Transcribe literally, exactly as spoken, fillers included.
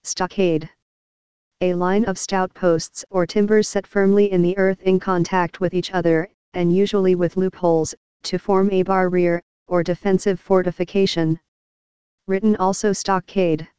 Stockade. A line of stout posts or timbers set firmly in the earth in contact with each other, and usually with loopholes, to form a barrier, or defensive fortification. Written also stockade.